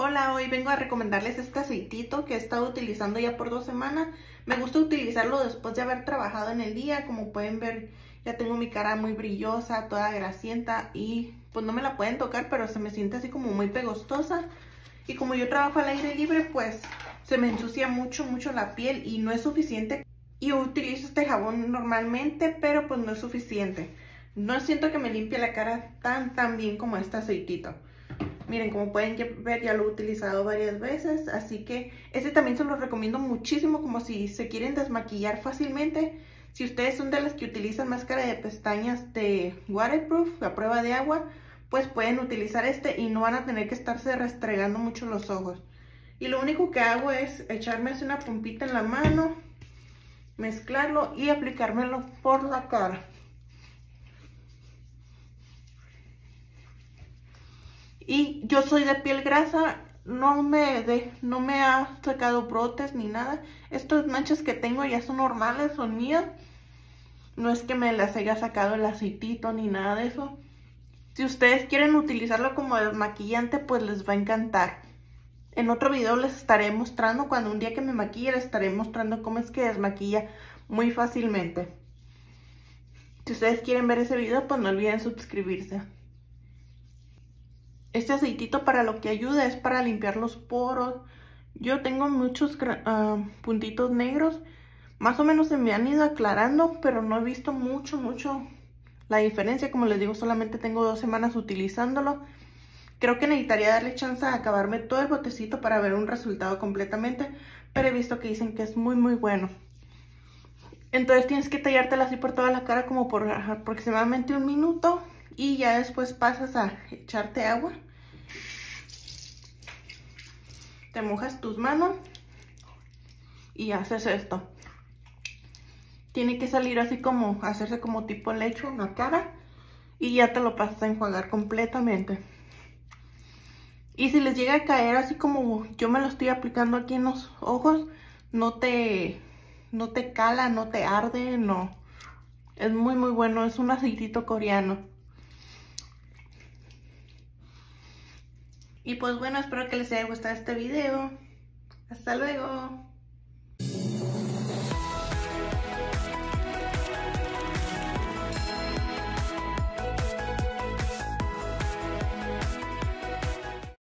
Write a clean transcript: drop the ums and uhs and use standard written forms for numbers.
Hola, hoy vengo a recomendarles este aceitito que he estado utilizando ya por 2 semanas. Me gusta utilizarlo después de haber trabajado en el día. Como pueden ver, ya tengo mi cara muy brillosa, toda grasienta y pues no me la pueden tocar, pero se me siente así como muy pegostosa. Y como yo trabajo al aire libre, pues se me ensucia mucho la piel y no es suficiente. Y utilizo este jabón normalmente, pero pues no es suficiente. No siento que me limpie la cara tan bien como este aceitito. Miren, como pueden ver, ya lo he utilizado varias veces, así que este también se lo recomiendo muchísimo, como si se quieren desmaquillar fácilmente. Si ustedes son de las que utilizan máscara de pestañas de waterproof, a prueba de agua, pues pueden utilizar este y no van a tener que estarse restregando mucho los ojos. Y lo único que hago es echarme así una pompita en la mano, mezclarlo y aplicármelo por la cara. Y yo soy de piel grasa, no me ha sacado brotes ni nada. Estas manchas que tengo ya son normales, son mías. No es que me las haya sacado el aceitito ni nada de eso. Si ustedes quieren utilizarlo como desmaquillante, pues les va a encantar. En otro video les estaré mostrando, cuando un día que me maquille, les estaré mostrando cómo es que desmaquilla muy fácilmente. Si ustedes quieren ver ese video, pues no olviden suscribirse. Este aceitito para lo que ayuda es para limpiar los poros. Yo tengo muchos puntitos negros. Más o menos se me han ido aclarando, pero no he visto mucho la diferencia. Como les digo, solamente tengo 2 semanas utilizándolo. Creo que necesitaría darle chance a acabarme todo el botecito para ver un resultado completamente. Pero he visto que dicen que es muy bueno. Entonces tienes que tallártela así por toda la cara como por aproximadamente 1 minuto. Y ya después pasas a echarte agua. Te mojas tus manos y haces esto. Tiene que salir así como, hacerse como tipo lecho en la cara. Y ya te lo pasas a enjuagar completamente. Y si les llega a caer así como yo me lo estoy aplicando aquí en los ojos, no te cala, no te arde, no. Es muy bueno, es un aceitito coreano. Y pues bueno, espero que les haya gustado este video. Hasta luego.